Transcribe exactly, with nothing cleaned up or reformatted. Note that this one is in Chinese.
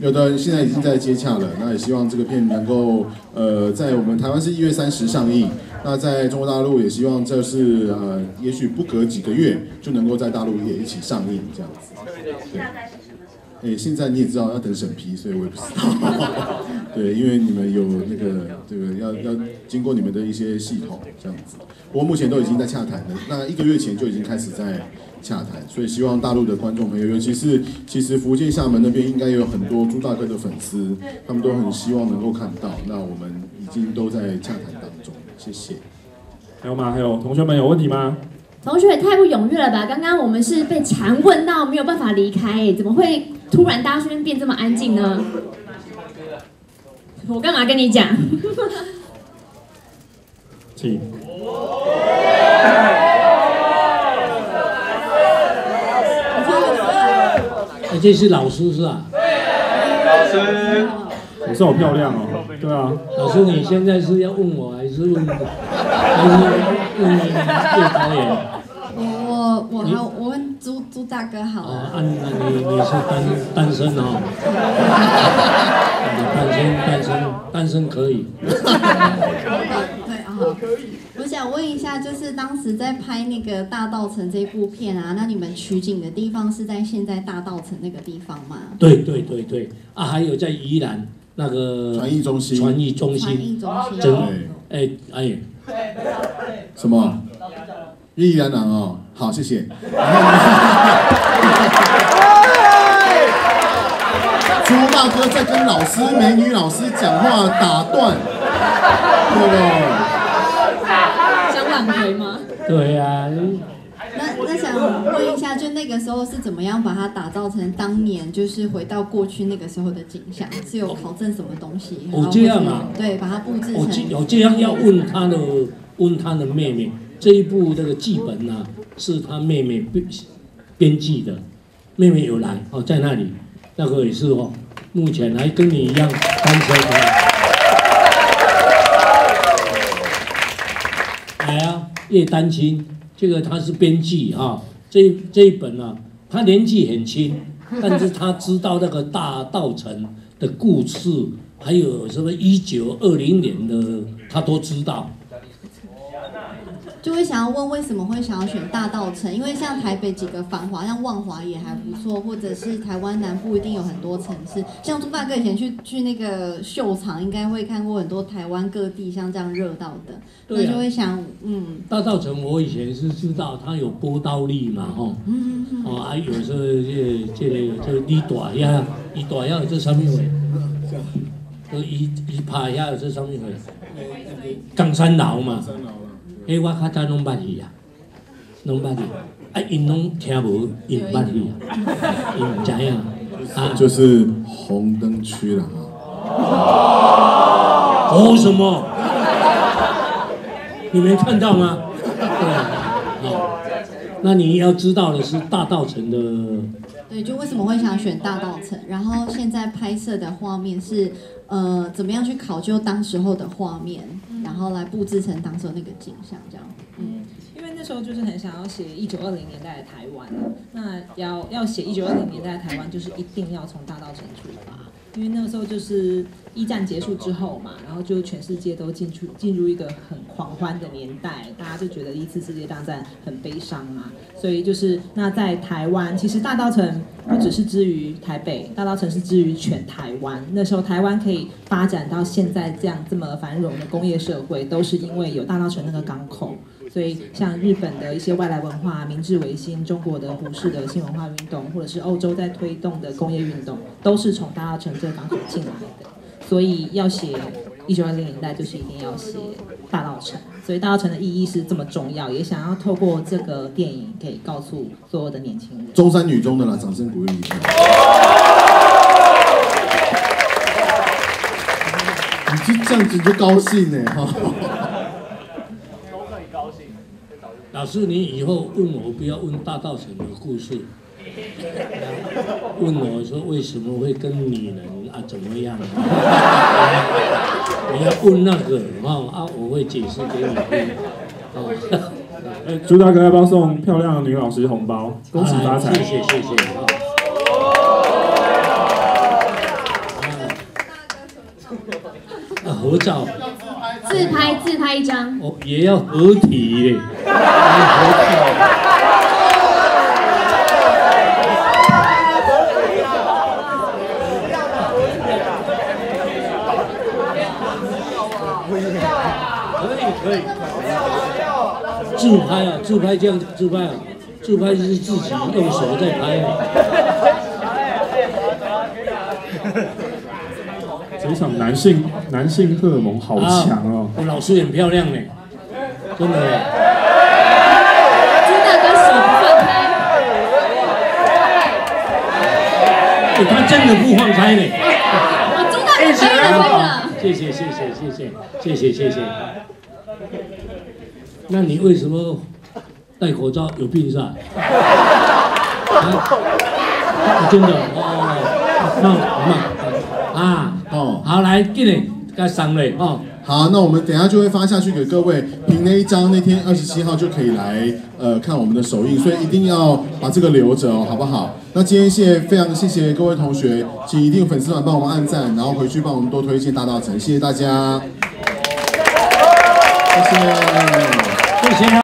有的现在已经在接洽了，那也希望这个片能够呃在我们台湾是一月三十上映，那在中国大陆也希望这是呃也许不隔几个月就能够在大陆也一起上映这样子。对。哎，现在你也知道要等审批，所以我也不知道。对，因为你们有那个这个要要经过你们的一些系统这样子。不过目前都已经在洽谈了，那一个月前就已经开始在洽谈，所以希望大陆的观众朋友，尤其是其实福建厦门那边应该有很多朱大哥的粉丝，他们都很希望能够看到。那我们已经都在洽谈当中，谢谢。 还有吗？还有同学们有问题吗？ 同学也太不踊跃了吧！刚刚我们是被缠问到没有办法离开，哎，怎么会突然大家这边变这么安静呢？我干嘛跟你讲？ 请。 哎，这是老师是吧？ 老师，我是好漂亮哦。对啊。 老师，你现在是要问我，还是问，还是问叶导演？ 我我好，我问朱朱大哥好了。 啊，那你你是单单身哦？单身单身单身可以。 对啊，我想问一下，就是当时在拍那个大稻埕这部片啊，那你们取景的地方是在现在大稻埕那个地方吗？ 对对对对，啊，还有在宜兰那个传艺中心。 传艺中心。 传艺中心。 真哎哎。 什么？依然郎哦，好，谢谢。朱大哥在跟老师、美女老师讲话，打断，对不对？ 想挽回吗？ 对呀、啊。 那那想问一下，就那个时候是怎么样把它打造成当年就是回到过去那个时候的景象？是有考证什么东西？ 哦，这样啊。 对，把它布置成。 我这我这样要问他的，问他的妹妹。这一部这个剧本呢、啊，是他妹妹编编辑的，妹妹有来哦，在那里，那个也是哦，目前还跟你一样单身的。来啊，叶丹青，这个他是编辑啊，这这一本啊，他年纪很轻，但是他知道那个大稻埕的故事，还有什么一九二零年的，他都知道。 就会想要问为什么会想要选大稻埕？因为像台北几个繁华，像万华也还不错，或者是台湾南部一定有很多城市。像朱大哥以前去去那个秀场，应该会看过很多台湾各地像这样热闹的，那、啊、就会想，嗯， 大稻埕我以前是知道它有波刀力嘛，吼，嗯嗯哦，啊有时候这这个这李大爷，李大爷有这上面会，就伊伊拍遐有这上面会，冈山楼嘛。迄我较早拢捌去啊，拢捌去，啊因拢听无，因捌去啊，因唔知影啊。 就是红灯区了啊。哦什么？你没看到吗？对啊，好，那你要知道的是大稻埕的。 对，就为什么会想选大稻埕？然后现在拍摄的画面是呃，怎么样去考究当时候的画面？然后来布置成当时那个景象，这样。 嗯，因为那时候就是很想要写一九二零年代的台湾，那要要写一九二零年代的台湾，就是一定要从大稻埕出发，因为那个时候就是一战结束之后嘛，然后就全世界都进去进入一个很狂欢的年代，大家就觉得一次世界大战很悲伤嘛，所以就是那在台湾，其实大稻埕不只是之于台北，大稻埕是之于全台湾。那时候台湾可以发展到现在这样这么繁荣的工业社会，都是因为有大稻埕那个港口。所以像日本的一些外来文化、明治维新、中国的胡适的新文化运动，或者是欧洲在推动的工业运动，都是从大稻埕这个港口进来的。所以要写一九二零年代，就是一定要写大稻埕。所以大稻埕的意义是这么重要，也想要透过这个电影，可以告诉所有的年轻人。 中山女中的啦，掌声鼓励一下。你就这样子就高兴呢，哈。 老师，你以后问我不要问大稻埕的故事，问我说为什么会跟女人啊怎么样？你要问那个哦啊，我会解释给你听。哦， 哎，朱大哥要不要送漂亮的女老师红包？恭喜发财！ 谢谢谢谢。 合照， 自拍自拍一张。 哦，也要合体嘞，要合照。可以可以，自拍啊，自拍这样自拍啊，自拍是自己用手在拍啊。 这一场男性男性荷尔蒙好强哦！ 我老师很漂亮呢，真的。 朱大哥手不放开， 欸、他真的不放开呢。 哦，朱大哥可以了，可以了。 谢谢谢谢谢谢谢谢谢谢。那你为什么戴口罩有病是吧？啊，真的哦，那那啊哦，好来，进来，该上嘞哦。 好，那我们等一下就会发下去给各位，凭那一张那天二十七号就可以来呃看我们的首映，所以一定要把这个留着哦，好不好？那今天谢谢非常谢谢各位同学，请一定粉丝团帮我们按赞，然后回去帮我们多推荐大稻埕，谢谢大家，谢谢， 谢谢。